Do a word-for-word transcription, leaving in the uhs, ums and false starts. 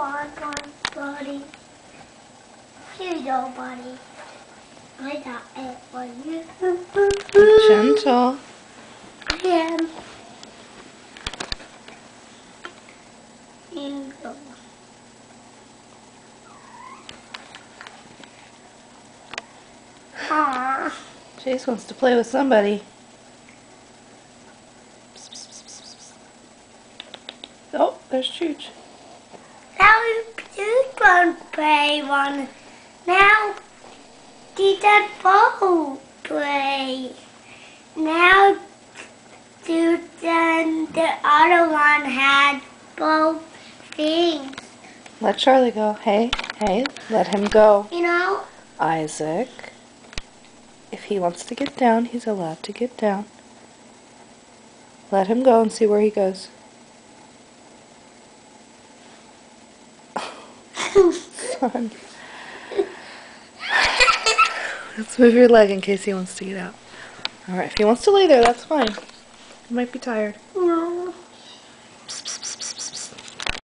want one, buddy. Here you go, buddy. I got it for you. Be gentle. I am. Here you go. Aww. Chase wants to play with somebody. Oh, there's Chooch. Now you can play one. Now did that ball play. Now do then the other one had both things. Let Charlie go. Hey, hey, let him go. You know? Isaac, if he wants to get down, he's allowed to get down. Let him go and see where he goes. Son. Let's move your leg in case he wants to get out. Alright, if he wants to lay there, that's fine. He might be tired.